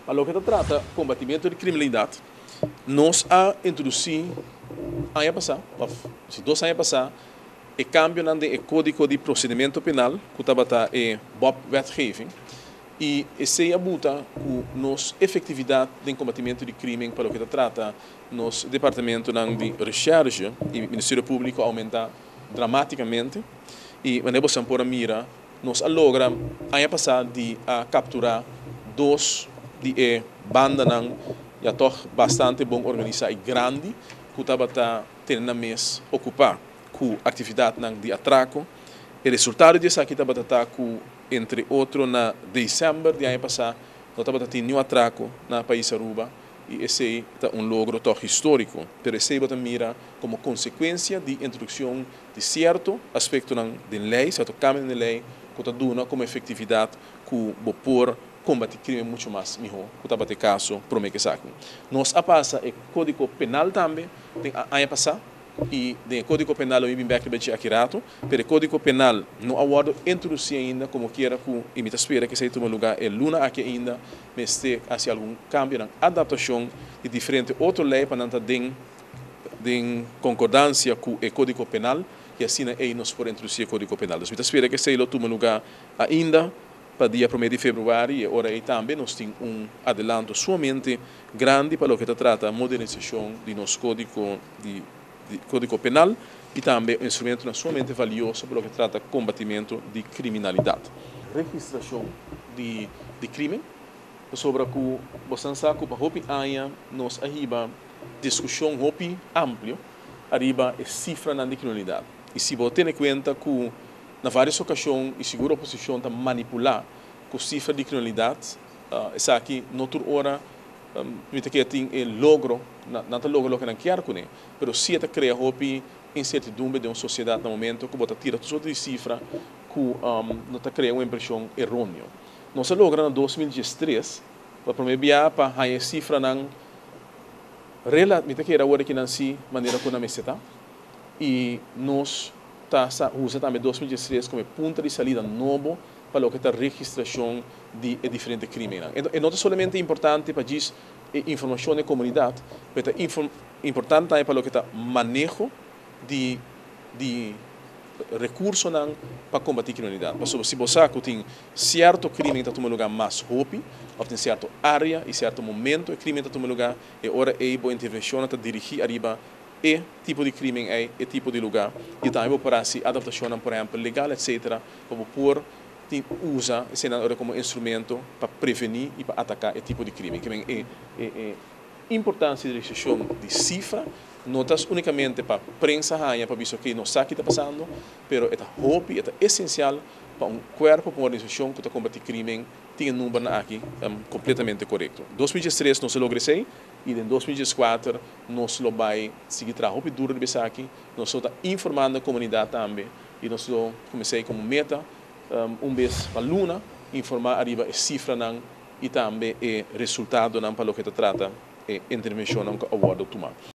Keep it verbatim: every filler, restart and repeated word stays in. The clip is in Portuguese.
Para o que trata combatimento de criminalidade, nós a introduzir ano passado, se dois anos passado, o cambio no Código de Procedimento Penal, que estava em Bob Wetgeving, e esse abuta com nos efetividade de combatimento de crime para o que trata, nos departamento de recherche e Ministério Público aumenta dramaticamente, e quando você pôr a mira, nós logra ano passado de a capturar dois de banda não já tô bastante bom organizada e grande que estava tendo na mesa ocupar com atividade de atraco. O resultado disso aqui estava com entre outros na dezembro de ano passado nós estava tendo um atraco na país Aruba e esse é um logro tão histórico, mas esse você mira como consequência de introdução de certo aspecto da lei, certo câmbio de lei que está dando como efetividade que por combater crime muito mais melhor, que está batendo caso para o que sabe. Nós a passa o Código Penal também, tem ano passado, e o Código Penal eu vim aqui para aqui rato, mas o Código Penal não aguardo introduzir ainda como quiera que imita espera que se tome lugar é luna aqui ainda, mas tem assim algum cambio na adaptação de diferentes outras leis para não estar em concordância com o Código Penal e assim aí nós podemos introduzir o Código Penal. Então, espera que se tome lugar ainda para dia primeiro de fevereiro e agora aí também nós temos um adelanto somente grande para o que trata a modernização de nosso código de, de código penal e também um instrumento não somente valioso para o que trata combatimento de criminalidade. Registração de, de crime, sobre o que você sabe que para hopi aia nós arriba discussão hopi amplo arriba a cifra na criminalidade. E se você tem em conta que na várias ocasiões, e segura a oposição está manipular com cifra de criminalidade, uh, essa aqui, noutra hora, um, que tem o logro, não está logro que não quer com ele, mas se está cria hopi incertidumbre de uma sociedade no momento que bota tira todas as cifras que um, não está cria uma impressão errônea. Nós logra em dois mil e três, para prometer para a cifra não relativamente que era hora que não se maneira como não está, e nós tá usa também dois mil e três como ponto de saída novo para o que está registração de, de diferentes crimes. E não é somente importante para dizer informação da comunidade, mas é importante também para o que está manejo de, de recursos para combater a criminalidade. Porque se você tem certo crime que está tomando lugar mais rápido, ou tem certa área e certo momento o crime está tomando lugar, é hora é boa intervenção está dirigir arriba e tipo de crime é e tipo de lugar e também para se adaptação por exemplo legal etc para por usa esse como instrumento para prevenir e para atacar esse tipo de crime que é, é, é importância de restrição de cifra notas unicamente para prensa raia para ver o que não sabe o que está passando mas é hobby é essencial para um corpo para uma organização que está combater crime tem um número aqui um, completamente correto. dois mil e três não se logra isso e em dois mil e quatro nós vai seguir trabalho duro de pensar aqui nós estamos informando a comunidade também e nós comecei como meta um, um mês para a luna informar arriba a cifra não, e também o resultado não para o que trata a intervenção que o aguardo tomar.